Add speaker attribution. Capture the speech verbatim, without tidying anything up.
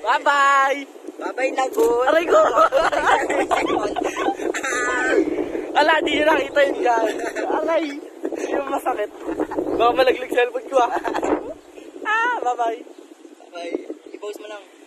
Speaker 1: Bye-bye!
Speaker 2: Bye-bye, lagot!
Speaker 1: Aray ko! Ala, di nyo nakita yun guys. Aray! Yung masakit. Baka malaglag cellphone ko ah. Ah, bye-bye.
Speaker 2: Bye-bye. I-pause mo lang.